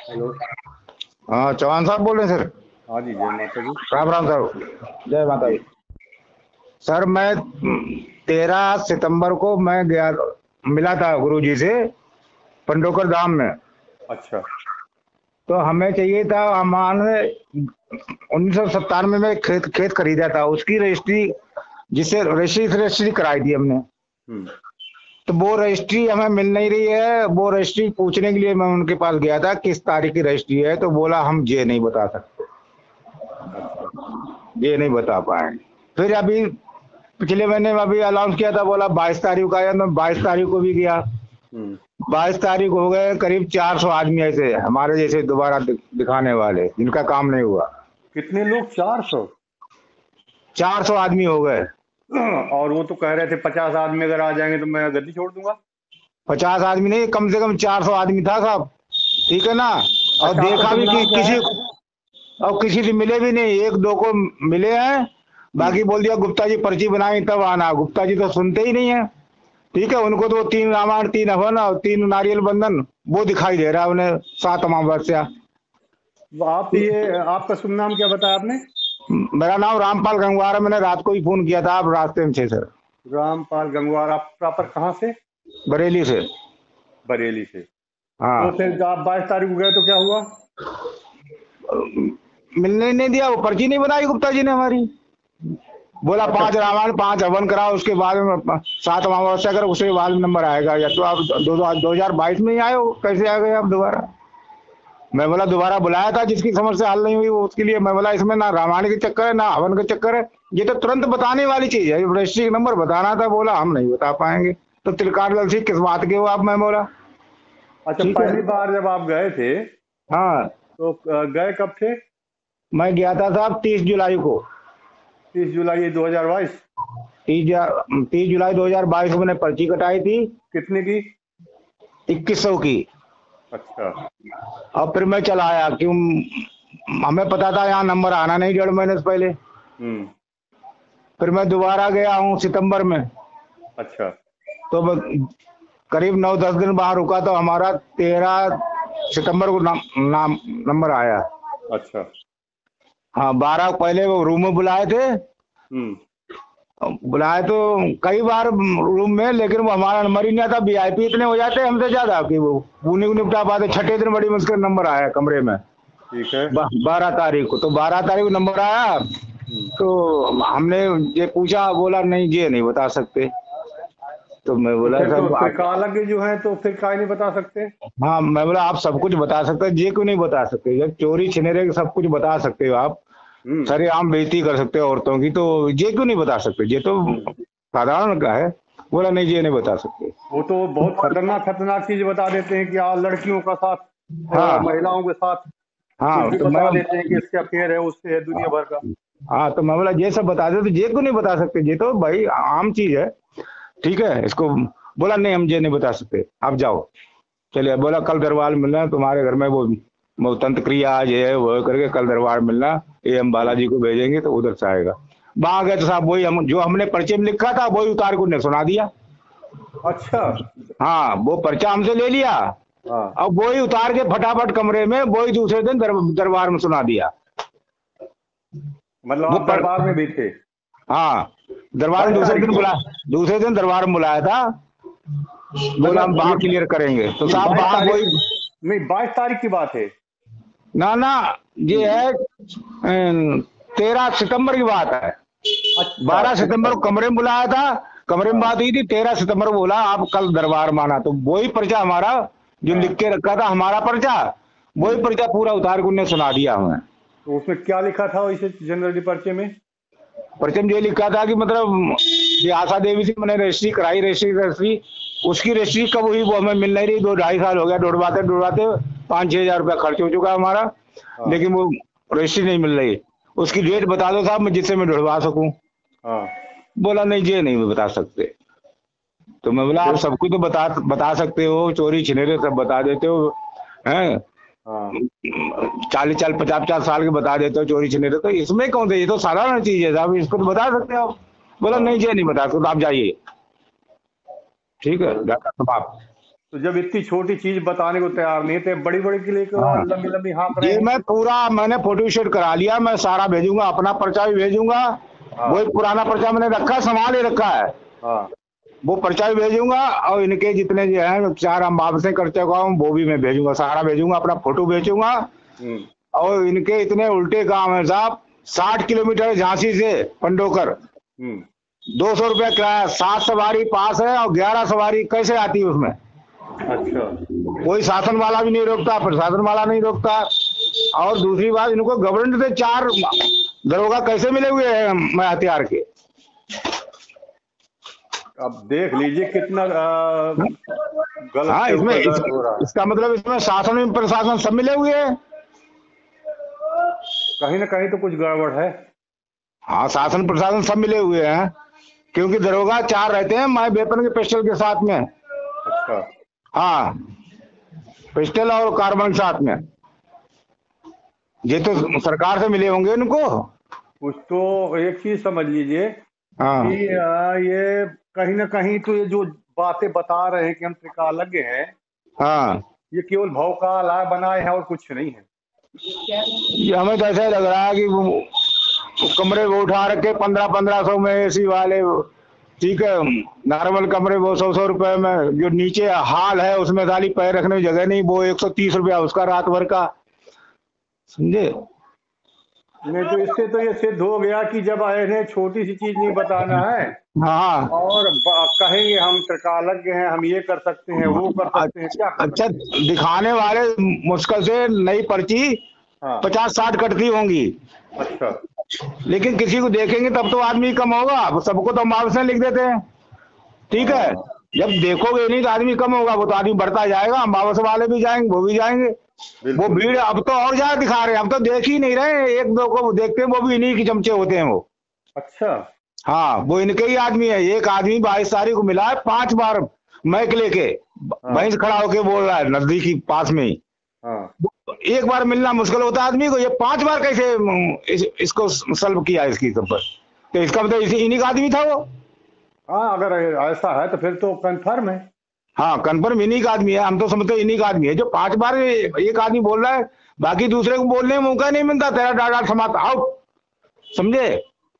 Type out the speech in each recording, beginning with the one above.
Hello. हाँ, चौहान साहब बोल रहे हैं सर। हाँ जी, जय माता दी। राम राम सर। जय माता जी। दी। सर मैं 13 सितंबर को मैं गया, मिला था गुरुजी से पंडोकर धाम में। अच्छा। तो हमें चाहिए था, हमारे 1997 में खेत खेत खरीदा था, उसकी रजिस्ट्री, जिससे रजिस्ट्री से रजिस्ट्री कराई थी हमने। हम्म। तो वो रजिस्ट्री हमें मिल नहीं रही है। वो रजिस्ट्री पूछने के लिए मैं उनके पास गया था, किस तारीख की रजिस्ट्री है, तो बोला हम ये नहीं बता सकते, अच्छा। ये नहीं बता पाएंगे। फिर अभी पिछले महीने में अभी अनाउंस किया था, बोला 22 तारीख को आया, तो 22 तारीख को भी गया। हम्म। 22 तारीख हो गए, करीब 400 आदमी ऐसे हमारे जैसे दोबारा दिखाने वाले, जिनका काम नहीं हुआ। कितने लोग? 400? 400 आदमी हो गए। और वो तो कह रहे थे 50 आदमी अगर आ जाएंगे तो मैं गद्दी छोड़ दूंगा। 50 आदमी नहीं, कम से कम 400 आदमी था साहब। ठीक है ना। और अच्छा, आपका देखा शुभ भी कि नाम क्या किसी, है? और किसी से मिले भी नहीं, एक दो को मिले हैं। हम्म। बाकी बोल दिया गुप्ता जी पर्ची बनाई तब आना। गुप्ता जी तो सुनते ही नहीं है। ठीक है, उनको तो 3 रामायण, 3 हवन और 3 नारियल बंधन वो दिखाई दे रहा है उन्हें, 7 अमावस्या। तो आप ये आपका शुभ नाम क्या बताया आपने? मेरा नाम रामपाल गंगवार है। मैंने रात को ही फोन किया था, आप रास्ते में थे सर। रामपाल गंगवार। आप प्रॉपर कहाँ से? बरेली से। बरेली से। तो हाँ। फिर आप 22 तारीख को गए तो क्या हुआ? मिलने ही नहीं दिया, वो पर्ची नहीं बनाई गुप्ता जी ने हमारी। बोला अच्छा। 5 रामायण 5 हवन कराओ, उसके बाद में 7 अमावस्या करो, उसके बाद में नंबर आएगा। या तो आप 2022 में ही आए हो, कैसे आ गए आप दोबारा? मैं बोला दोबारा बुलाया था, जिसकी समझ से हल नहीं हुई वो उसके लिए। मैं बोला इसमें ना रामायण के चक्कर है ना हवन के चक्कर है, ये तो तुरंत बताने वाली चीज है, रजिस्ट्री नंबर बताना था। बोला हम नहीं बता पाएंगे। तो तिलकार से किस बात के हो आप? मैं बोला अच्छा, ठीक है। पहली बार जब आप गए थे हाँ, तो गए कब थे? मैं गया था साहब 30 जुलाई को। 30 जुलाई 2022। 30 जुलाई 2022 को मैंने पर्ची कटाई थी, कितने की? 2100 की। अच्छा। और फिर मैं चला आया, क्यों? हमें पता था यहाँ नंबर आना नहीं 1.5 महीने से पहले। हम्म। फिर मैं दोबारा गया हूँ सितंबर में। अच्छा। तो मैं करीब 9-10 दिन वहां रुका, तो हमारा 13 सितंबर को नंबर आया। अच्छा। हाँ, 12 पहले वो रूम में बुलाए थे। हम्म। बुलाए तो कई बार रूम में, लेकिन वो हमारा नंबर ही नहीं आता। वीआईपी इतने हो जाते हैं हमसे ज्यादा कि वो पुणे को निपटा पाते। छठे दिन बड़ी मुश्किल नंबर आया कमरे में। ठीक है। 12 तारीख को, तो 12 तारीख को नंबर आया। हम्म। तो हमने ये पूछा, बोला नहीं ये नहीं बता सकते। तो मैं तो बोला फिर सर कहा लगे जो है तो फिर काहे नहीं बता सकते? हाँ, मैं बोला आप सब कुछ बता सकते हैं, ये क्यों नहीं बता सकते? जब चोरी छिनेरे सब कुछ बता सकते हो आप, हम्म। सरेआम बेइज्जती कर सकते हो औरतों की, तो ये क्यों नहीं बता सकते? ये तो हम्म। साधारण का है। बोला नहीं ये नहीं बता सकते। वो तो बहुत खतरनाक खतरनाक चीज बता देते हैं कि लड़कियों का साथ, हाँ। महिलाओं के साथ कुछ हाँ भी तो मैं बता देते हैं कि इसके अफेयर है, उससे है, दुनिया भर का। हाँ तो मैं बोला ये सब बता दे, तो ये क्यों नहीं बता सकते? ये तो भाई आम चीज है। ठीक है इसको। बोला नहीं हम ये नहीं बता सकते, आप जाओ। चलिए, बोला कल दरबार मिलना है तुम्हारे घर में, वो तंत्र क्रिया आज ये है वो है करके, कल दरबार मिलना। ये हम हम्म। बालाजी को भेजेंगे तो उधर से आएगा। वहां गए तो साहब वही हम जो हमने पर्चे में लिखा था वही उतार के उन्हें सुना दिया। अच्छा। हाँ, वो पर्चा हमसे ले लिया। हाँ। अब वही उतार के फटाफट कमरे में वही दूसरे दिन दरबार में सुना दिया। मतलब वो आप पर दरबार में भी थे? हाँ, दरबार में 22 तारीख को? दूसरे दिन दरबार में बुलाया था। बोला हम मतलब वहां क्लियर करेंगे, तो ये साहब 22 वहां तारीख वही। नहीं, 22 तारीख की बात है। ना ना, ये है 13 सितंबर की बात है। अच्छा। 12 सितंबर को कमरे में बुलाया था। कमरे में हाँ। बात हुई थी, 13 सितंबर को बोला आप कल दरबार माना। तो वही पर्चा हमारा जो लिख हाँ। के रखा था, हमारा पर्चा, वही हम्म। पर्चा पूरा उतार के उन्हें सुना दिया हमें। तो उसमें क्या लिखा था वैसे जनरली पर्चे में? पर्चे में ये लिखा था कि मतलब ये आशा देवी से मैंने रजिस्ट्री कराई, रजिस्ट्री उसकी रजिस्ट्री कब हुई वो हमें मिल नहीं रही। 2-2.5 साल हो गया, ढूंढवाते 5-6 हजार रुपया खर्च हो चुका हमारा, हाँ। लेकिन वो रजिस्ट्री नहीं मिल रही। उसकी डेट बता दो साहब, मैं जिससे मैं ढूंढवा सकूं। हाँ। बोला नहीं ये नहीं बता सकते। तो मैं बोला आप फिर? सब कुछ तो बता बता सकते हो, चोरी छिनेरे सब बता देते हो हैं। हाँ। 40-50-50 साल के बता देते हो चोरी छिनेरे, तो इसमें कौन थे? ये तो साधारण चीज है साहब, इसको तो बता सकते हो आप। बोला हाँ। नहीं ये नहीं बता सकते, तो आप जाइए। ठीक है, चलो। डाटा समाप्त। तो जब इतनी छोटी चीज बताने को तैयार नहीं थे, बड़ी बड़ी के लिए क्यों हाँ, लंबी लंबी हाँक रहे ये हैं? मैंने फोटो शूट करा लिया, मैं सारा भेजूंगा, अपना पर्चा भी भेजूंगा। हाँ। वही पुराना पर्चा मैंने रखा है, संभाल ही रखा है, हाँ। वो पर्चा भी भेजूंगा। और इनके जितने जो है 4 हम वापसी कर चुका हूँ, वो भी मैं भेजूंगा, सारा भेजूंगा, अपना फोटो भेजूंगा। हम्म। और इनके इतने उल्टे काम है साहब। 60 किलोमीटर झांसी से पंडोकर, हम्म। 200 रुपया किराया, 7 सवारी पास है और 11 सवारी कैसे आती है उसमें? अच्छा। कोई शासन वाला भी नहीं रोकता, प्रशासन वाला नहीं रोकता। और दूसरी बात, इनको गवर्नमेंट से 4 दरोगा कैसे मिले हुए हैं मैं हथियार के? अब देख लीजिए कितना गलत हाँ, के ऊपर गलत हो रहा है। इसका मतलब इसमें शासन और प्रशासन सब मिले हुए हैं। कहीं ना कहीं तो कुछ गड़बड़ है। हाँ, शासन प्रशासन सब मिले हुए हैं, क्योंकि दरोगा 4 रहते हैं, मैं वेपन के पिस्टल के साथ में। अच्छा। हाँ, पिस्टल और कार्बन साथ में। ये तो सरकार से मिले होंगे इनको। कुछ तो एक चीज समझ लीजिए हाँ, कि ये कहीं ना कहीं तो ये जो बातें बता रहे हैं कि हम त्रिकालज्ञ हैं, हाँ, ये केवल भौकाल बनाए हैं और कुछ नहीं है। ये हमें तो ऐसा ही लग रहा है कि वो कमरे वो उठा रखे 1500 में एसी वाले, ठीक है, नॉर्मल कमरे वो 100 रुपए में, जो नीचे हॉल है उसमें खाली पैर रखने की जगह नहीं, वो 130 रुपया उसका रात भर का, समझे? नहीं तो इससे तो ये सिद्ध हो गया कि जब इन्हें छोटी सी चीज नहीं बताना है हाँ, और कहेंगे हम त्रिकालज्ञ हैं, हम ये कर सकते हैं, वो कर सकते हैं, क्या कर अच्छा, सकते हैं। दिखाने वाले मुश्किल से नई पर्ची हाँ। 50-60 कटती होंगी, अच्छा। लेकिन किसी को देखेंगे तब तो आदमी कम होगा, सबको तो अमावस्या लिख देते हैं, ठीक है। हाँ। जब देखोगे नहीं तो आदमी कम होगा, वो तो आदमी बढ़ता जाएगा, अमावस्या वाले भी जाएंगे, वो भी जाएंगे। वो बिल्कुल। भीड़ अब तो और ज्यादा दिखा रहे हैं, अब तो देख ही नहीं रहे, एक दो को देखते हैं, वो भी इन्हीं के चमचे होते हैं वो। अच्छा। हाँ, वो इनके ही आदमी है। एक आदमी 22 तारीख को मिला है, 5 बार मैक लेके हाँ। वहीं से खड़ा होके बोल रहा है, नजदीकी पास में ही। हाँ। एक बार मिलना मुश्किल होता है आदमी को, ये 5 बार कैसे इसको सल्व किया इसकी ऊपर? तो इसका मतलब इन्हीं का आदमी था वो। हाँ, अगर ऐसा है तो फिर तो कंफर्म है। हाँ, कन्फर्म इन्हीं का आदमी है, हम तो समझते इन्हीं का आदमी है, जो 5 बार एक आदमी बोल रहा है, बाकी दूसरे को बोलने में मौका नहीं मिलता, तेरा डाटा समाप्त, आउट, समझे?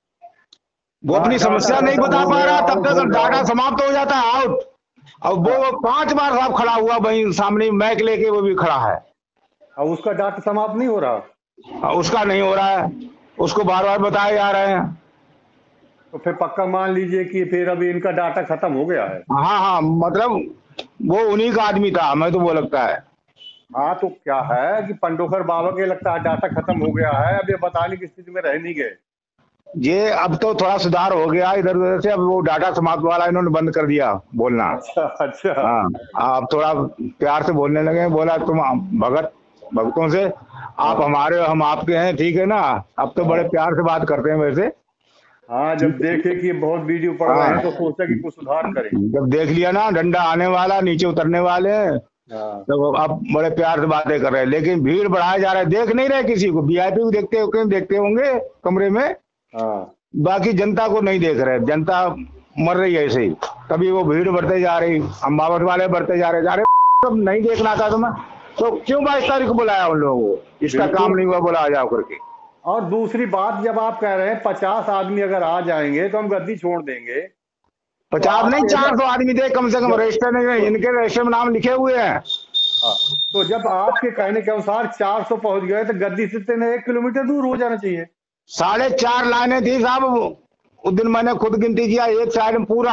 वो हाँ, अपनी डाटा समस्या नहीं खत्म बता हो पा गया, रहा, तब आउट तक हो डाटा जाओ। समाप्त हो जाता है, आउट। अब वो 5 बार साहब खड़ा हुआ वहीं सामने मैक लेके, वो भी खड़ा है, अब उसका डाटा समाप्त नहीं हो रहा। उसका नहीं हो रहा है, उसको बार बार बताए जा रहे हैं। तो फिर पक्का मान लीजिए कि फिर अभी इनका डाटा खत्म हो गया है। हाँ, हाँ, मतलब वो उन्हीं का आदमी था, हमें तो वो लगता है। हाँ, तो क्या है कि पंडोकर बाबा के लगता है डाटा खत्म हो गया है, अब ये बताने की स्थिति में रह नहीं गए। ये अब तो थोड़ा सुधार हो गया इधर उधर से, अब वो डाटा समाप्त वाला इन्होंने बंद कर दिया बोलना। अच्छा। अच्छा। हाँ, अब थोड़ा प्यार से बोलने लगे, बोला तुम भक्तों से, आप हमारे हम आपके हैं, ठीक है ना? अब तो बड़े प्यार से बात करते हैं वैसे। हाँ, जब देखे कि बहुत वीडियो पड़ रहे हैं हाँ, तो सोचा कि कुछ सुधार करें। जब देख लिया ना डंडा आने वाला, नीचे उतरने वाले हैं, हाँ। तो अब बड़े प्यार से बातें कर रहे हैं, लेकिन भीड़ बढ़ाया जा रहा है, देख नहीं रहे किसी को। वीआईपी को देखते होंगे कमरे में, हाँ। बाकी जनता को नहीं देख रहे। जनता मर रही है ऐसे ही, कभी वो भीड़ बढ़ते जा रही, अम्बावट वाले बढ़ते जा रहे सब नहीं देखना था तुम्हें तो क्यों 22 तारीख को बुलाया उन लोगों को? इसका बिल्कुल। काम नहीं हुआ, बुला जाओ करके। और दूसरी बात, जब आप कह रहे हैं 50 आदमी अगर आ जाएंगे तो हम गद्दी छोड़ देंगे, तो 50 नहीं, आपके 400 आदमी थे कम से कम, रजिस्टर में इनके रजिस्टर में नाम लिखे हुए हैं। हाँ, तो जब आपके कहने के अनुसार 400 पहुंच गए तो गद्दी से 1 किलोमीटर दूर हो जाना चाहिए। 4.5 लाइनें थी साहब, उस दिन मैंने खुद गिनती किया, एक साइड में पूरा।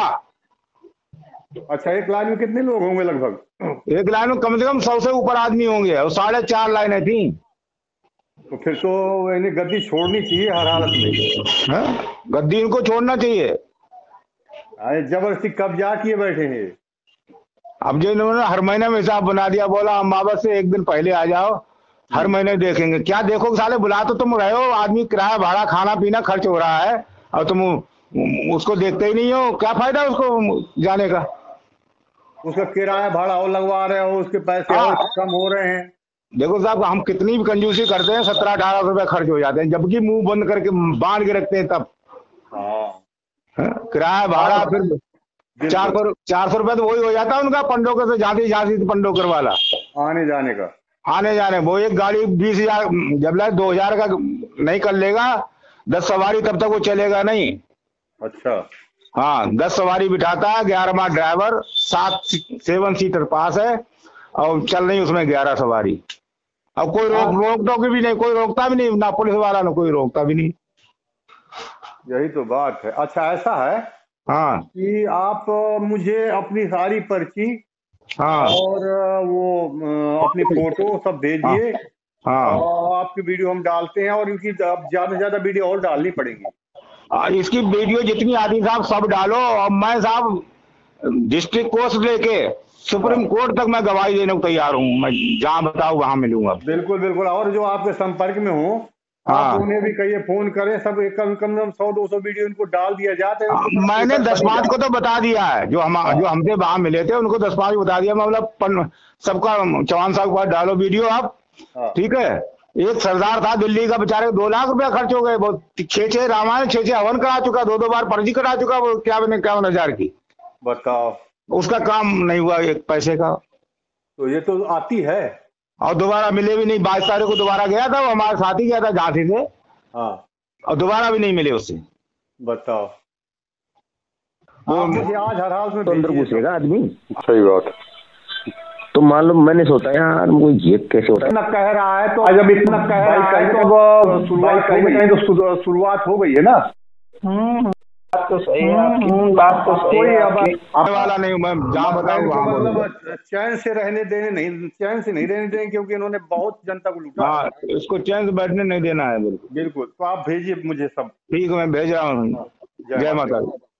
अच्छा, एक लाइन में कितने लोग होंगे लगभग? एक लाइन में कम से कम 100 से ऊपर आदमी होंगे, और 4.5 लाइनें थी। तो फिर तो इन्हें गद्दी छोड़नी चाहिए हर हालत में। गद्दी इनको छोड़ना चाहिए। जबरदस्ती कब्जा किए बैठे हैं। अब जो इन्होंने हर महीने में हिसाब बना दिया, बोला अमावस से एक दिन पहले आ जाओ, हर महीने देखेंगे। क्या देखोगे साले, बुला तो तुम रहे हो, आदमी किराया भाड़ा खाना पीना खर्च हो रहा है, और तुम उसको देखते ही नहीं हो, क्या फायदा उसको जाने का? उसका किराया भाड़ा और लगवा रहे हो, उसके पैसे और कम हो रहे हैं। देखो साहब, हम कितनी भी कंजूसी करते हैं, 17-18 रुपए खर्च हो जाते हैं, जबकि मुंह बंद करके बांध के रखते हैं तब। हाँ। किराया भाड़ा, फिर बिल्कुल 400 रुपए तो वही हो जाता है उनका, पंडोकर से झांसी से पंडोकर वाला आने जाने का। आने जाने। वो एक गाड़ी 20,000 जब लाए 2,000 का नहीं कर लेगा 10 सवारी तब तक वो चलेगा नहीं। अच्छा। हाँ 10 सवारी बिठाता है, 11वां ड्राइवर, 7 सीटर पास है और चल रही उसमें 11 सवारी। अब कोई रोक टोक भी नहीं, कोई रोकता भी नहीं, ना पुलिस वाला ना कोई रोकता भी नहीं। यही तो बात है। अच्छा ऐसा है हाँ कि आप मुझे अपनी सारी पर्ची हाँ और वो अपनी फोटो सब हाँ भेजिए, हाँ। और आपकी वीडियो हम डालते हैं, और इनकी अब ज्यादा से ज्यादा वीडियो और डालनी पड़ेगी। इसकी वीडियो जितनी आती साहब सब डालो, और मैं साहब डिस्ट्रिक्ट कोर्ट से लेके सुप्रीम कोर्ट तक मैं गवाही देने को तैयार हूँ। मैं जहाँ बताऊँ वहां मिलूंगा। बिल्कुल बिल्कुल। और जो आपके संपर्क में हो आप हाँ उन्हें भी कहिए, फोन करें, सब एक कम कम 100-200 वीडियो इनको डाल दिया जाता है। मैंने 10-5 को तो बता दिया है, जो हाँ जो हमसे वहां मिले थे उनको 10-5 बता दिया। मतलब सबका चौहान साहब के पास डालो वीडियो आप, हाँ। ठीक है। एक सरदार था दिल्ली का, बेचारे 2 लाख रुपया खर्च हो गए। वो 6 रामायण 6 हवन करा चुका, 2 बार पर्ची कटा चुका, वो 51,000 की। बताओ। उसका काम नहीं हुआ एक पैसे का। तो ये तो आती है। और दोबारा मिले भी नहीं। 22 तारीख को दोबारा गया था, वो हमारे साथ ही गया था झांसी से, हाँ और दोबारा भी नहीं मिले उससे। बताओ। वो आप मुझे आज हर हाल में तो अंदर भेजिए। घुसेगा आदमी। सही बात। तो मान लो मैंने सोचा यार मुझे ये कैसे होता है। इतना कह रहा है तो जब इतना कह रहा है तो शुरुआत कहीं ना कहीं तो शुरुआत हो गई है ना। बात तो सही है आपकी, बात तो सही कोई है अब आपकी। आने वाला नहीं हूं मैं, जहाँ बताऊँ वहां बोलूंगा। मतलब चैन से रहने देने नहीं, चैन से नहीं रहने देंगे, क्योंकि इन्होंने बहुत जनता को लूटा। हाँ इसको चैन से बैठने नहीं देना है बिल्कुल। बिल्कुल। तो आप भेजिए मुझे सब। ठीक है मैं भेज रहा हूँ। हाँ, जय माता दी।